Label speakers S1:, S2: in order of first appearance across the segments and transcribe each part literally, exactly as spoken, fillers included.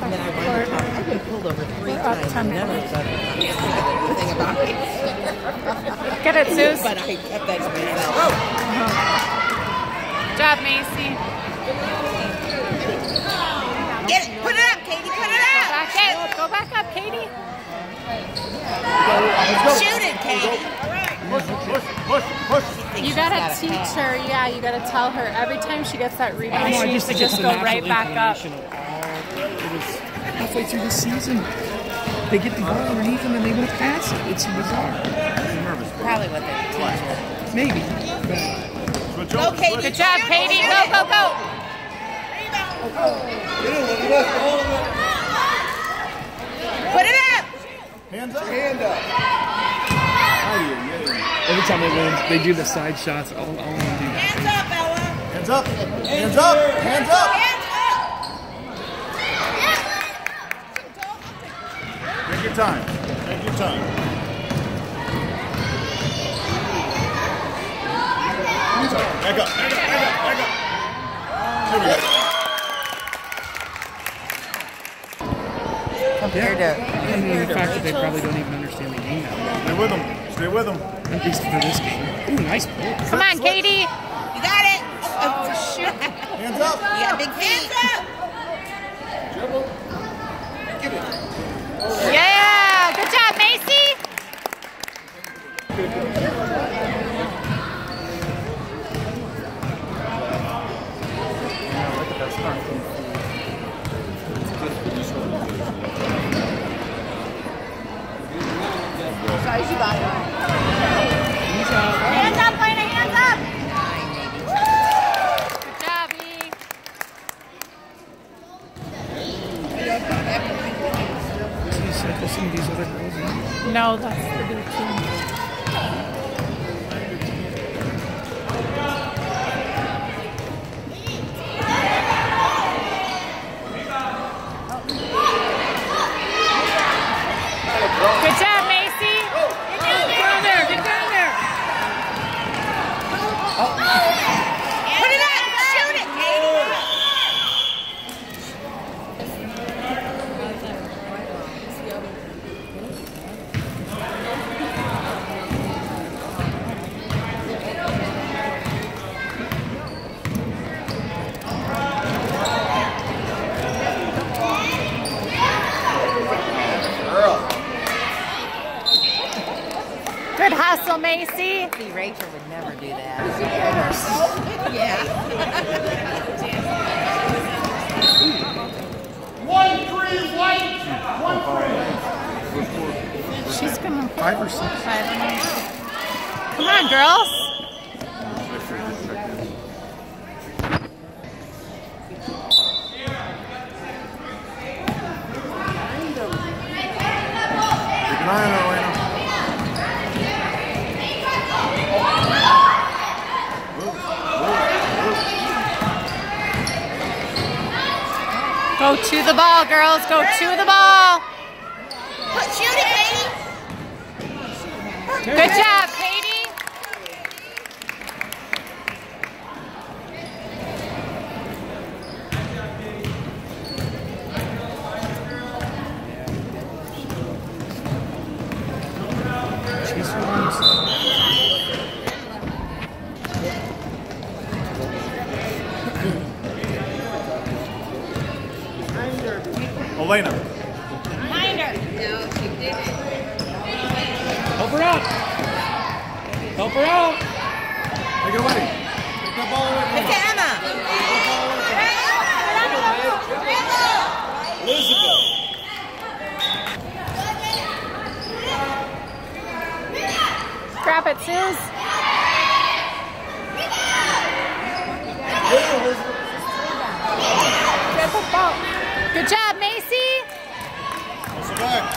S1: And then I went to I've been pulled over three times and never said anything about it.
S2: Get it, Zeus.
S1: But I kept that to myself. Oh.
S2: Good job, Macy.
S1: Get it. Put it up, Katie. Put it up.
S2: Go back up. Go back up, Katie.
S1: Shoot it, Katie.
S3: Push, push, push, push.
S2: You gotta teach her, yeah, you gotta tell her every time she gets that rebound,
S4: know,
S2: she needs to just go right back up.
S4: It was halfway through the season. They get the ball underneath them and they won't pass it. It's bizarre.
S1: Probably what they teach her.
S4: Maybe.
S1: Go, Katie.
S2: Good job, Katie. Go, go, go.
S1: Put it up.
S3: Hands up. Hand up.
S4: Every time they win, they do the side shots. I'll, I'll want to do that.
S1: Hands up, Ella.
S3: Hands up. Hands up. Hands up.
S1: Hands up.
S3: Take your time. Take your time. Back up. Back up. Back up. Back up. Here we go.
S1: Compared to,
S4: I mean, the fact that they probably don't even understand the game now.
S3: Stay with them. Stay with them.
S4: At least for this game. Ooh, nice pull.
S2: Come on, Katie.
S1: You got it.
S2: Oh, shoot.
S3: Hands up.
S1: You got big feet.
S2: Yeah, good job, Macy.
S1: Size you got it.
S2: Hands up, Lena, hands up. Good job, E.
S4: Geez, like some of these other girls. Huh?
S2: No, that's the big team. Good job, Macy. Get down there. Get down there.
S1: Put it up. Shoot it, Katie.
S2: Good hustle, Macy.
S1: See, Rachel would never do that. Yeah.
S3: One, three, white. One, three.
S2: She's gonna
S4: Five or six.
S2: five or nine. Come on, girls.
S3: Keep an eye on her, Elena.
S2: Go to the ball, girls. Go to the ball.
S1: Put, shoot it, Katie.
S2: Good job, Katie.
S3: Elena.
S2: Behind her.
S4: Help her out. Help her out.
S3: Take it away. Take that ball away.
S1: It's Emma.
S3: Elizabeth.
S2: Grab it, Suze. Grab the ball. Good job, Macy.
S3: Pass it back.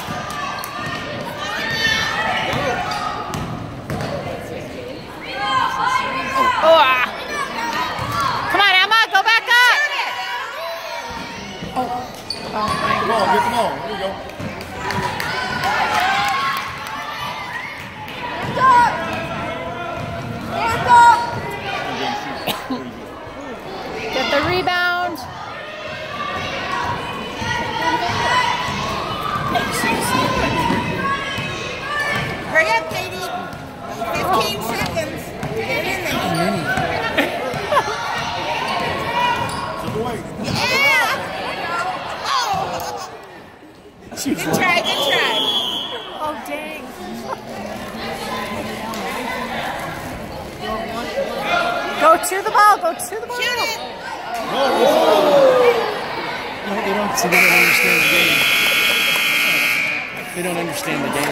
S2: Oh, ah. Come on, Emma, go back up. Oh, oh my
S3: Come on, get them all. Here you go.
S2: Get the rebound. Good try, good try. Oh, dang. Go to the ball, go to the ball. Shoot it.
S3: No,
S4: No, they don't, so they don't understand the game. They don't understand the game.